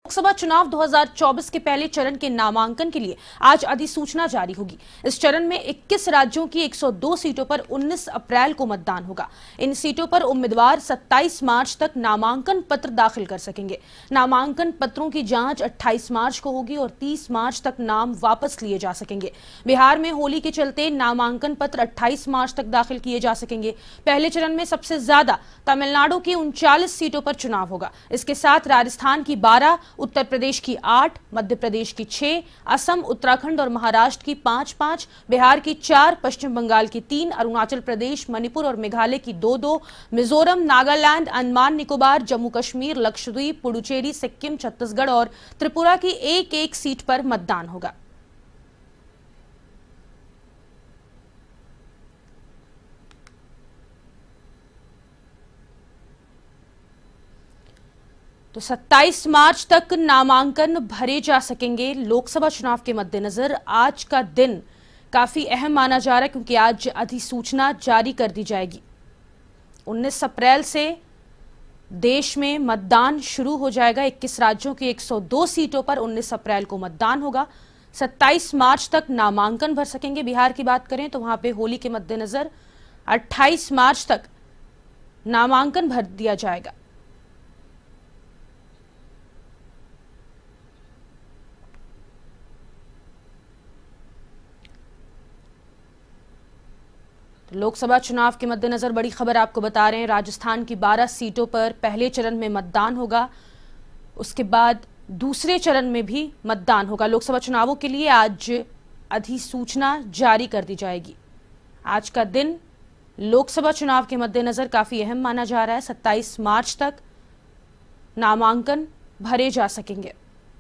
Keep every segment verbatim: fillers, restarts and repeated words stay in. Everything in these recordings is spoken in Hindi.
लोकसभा चुनाव दो हज़ार चौबीस के पहले चरण के नामांकन के लिए आज अधिसूचना जारी होगी। इस चरण में इक्कीस राज्यों की एक सौ दो सीटों पर उन्नीस अप्रैल को मतदान होगा। इन सीटों पर उम्मीदवार सत्ताईस मार्च तक नामांकन पत्र दाखिल कर सकेंगे। नामांकन पत्रों की जांच अट्ठाईस मार्च को होगी और तीस मार्च तक नाम वापस लिए जा सकेंगे। बिहार में होली के चलते नामांकन पत्र अट्ठाईस मार्च तक दाखिल किए जा सकेंगे। पहले चरण में सबसे ज्यादा तमिलनाडु की उनचालीस सीटों पर चुनाव होगा। इसके साथ राजस्थान की बारह, उत्तर प्रदेश की आठ, मध्य प्रदेश की छह, असम, उत्तराखंड और महाराष्ट्र की पांच पांच, बिहार की चार, पश्चिम बंगाल की तीन, अरुणाचल प्रदेश, मणिपुर और मेघालय की दो दो, मिजोरम, नागालैंड, अंडमान निकोबार, जम्मू कश्मीर, लक्षद्वीप, पुडुचेरी, सिक्किम, छत्तीसगढ़ और त्रिपुरा की एक एक सीट पर मतदान होगा। तो सत्ताईस मार्च तक नामांकन भरे जा सकेंगे। लोकसभा चुनाव के मद्देनजर आज का दिन काफी अहम माना जा रहा है, क्योंकि आज अधिसूचना जारी कर दी जाएगी। उन्नीस अप्रैल से देश में मतदान शुरू हो जाएगा। इक्कीस राज्यों की एक सौ दो सीटों पर उन्नीस अप्रैल को मतदान होगा। सत्ताईस मार्च तक नामांकन भर सकेंगे। बिहार की बात करें तो वहां पे होली के मद्देनजर अट्ठाईस मार्च तक नामांकन भर दिया जाएगा। तो लोकसभा चुनाव के मद्देनजर बड़ी खबर आपको बता रहे हैं। राजस्थान की बारह सीटों पर पहले चरण में मतदान होगा। उसके बाद दूसरे चरण में भी मतदान होगा। लोकसभा चुनावों के लिए आज अधिसूचना जारी कर दी जाएगी। आज का दिन लोकसभा चुनाव के मद्देनजर काफी अहम माना जा रहा है। सत्ताईस मार्च तक नामांकन भरे जा सकेंगे।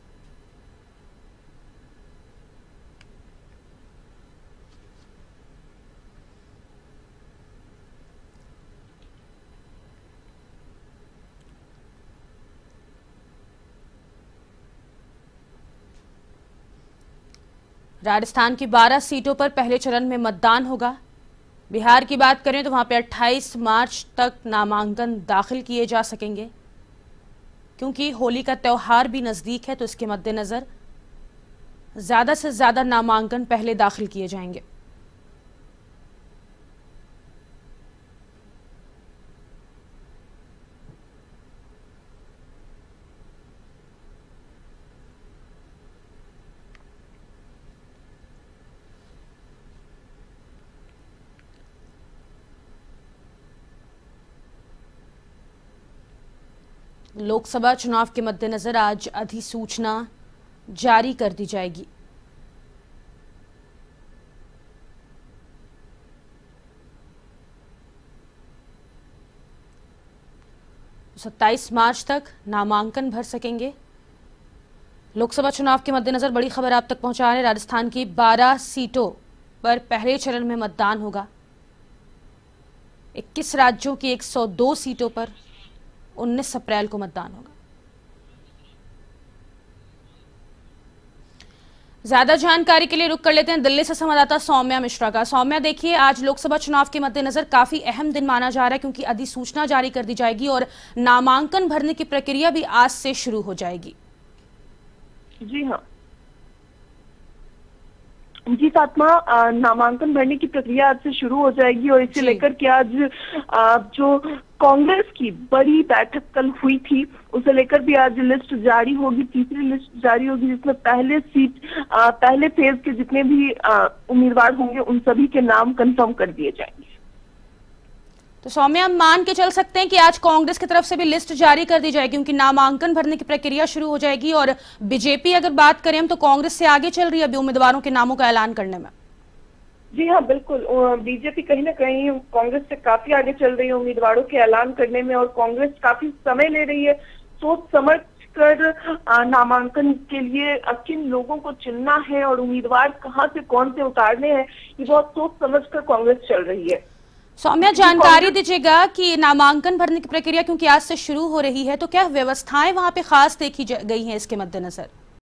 राजस्थान की बारह सीटों पर पहले चरण में मतदान होगा। बिहार की बात करें तो वहां पे अट्ठाईस मार्च तक नामांकन दाखिल किए जा सकेंगे। क्योंकि होली का त्यौहार भी नजदीक है, तो इसके मद्देनजर ज्यादा से ज्यादा नामांकन पहले दाखिल किए जाएंगे। लोकसभा चुनाव के मद्देनजर आज अधिसूचना जारी कर दी जाएगी। सत्ताईस मार्च तक नामांकन भर सकेंगे। लोकसभा चुनाव के मद्देनजर बड़ी खबर आप तक पहुंचा रहे हैं। राजस्थान की बारह सीटों पर पहले चरण में मतदान होगा। इक्कीस राज्यों की एक सौ दो सीटों पर उन्नीस अप्रैल को मतदान होगा। ज्यादा जानकारी के लिए रुक कर लेते हैं दिल्ली से संवाददाता सौम्या मिश्रा का। सौम्या, देखिए, आज लोकसभा चुनाव के मद्देनजर काफी अहम दिन माना जा रहा है, क्योंकि अधिसूचना जारी कर दी जाएगी और नामांकन भरने की प्रक्रिया भी आज से शुरू हो जाएगी। जी हाँ जी फातिमा, नामांकन भरने की प्रक्रिया आज से शुरू हो जाएगी और इसे लेकर के आज जो कांग्रेस की बड़ी बैठक कल हुई थी, उसे लेकर भी आज लिस्ट जारी होगी। तीसरी लिस्ट जारी होगी, जिसमें पहले सीट पहले फेज के जितने भी उम्मीदवार होंगे उन सभी के नाम कंफर्म कर दिए जाएंगे। तो सौम्या, हम मान के चल सकते हैं कि आज कांग्रेस की तरफ से भी लिस्ट जारी कर दी जाएगी, क्योंकि नामांकन भरने की प्रक्रिया शुरू हो जाएगी। और बीजेपी अगर बात करें हम, तो कांग्रेस से आगे चल रही है अभी उम्मीदवारों के नामों का ऐलान करने में। जी हाँ, बिल्कुल। बीजेपी कहीं ना कहीं कांग्रेस से काफी आगे चल रही है उम्मीदवारों के ऐलान करने में, और कांग्रेस काफी समय ले रही है सोच समझ कर नामांकन के लिए किन लोगों को चुनना है और उम्मीदवार कहाँ से कौन से उतारने हैं, ये बहुत सोच समझ कर कांग्रेस चल रही है। सौम्या, जानकारी दीजिएगा कि नामांकन भरने की प्रक्रिया क्योंकि आज से शुरू हो रही है, तो क्या व्यवस्थाएं वहां पे खास देखी गई हैं इसके मद्देनजर?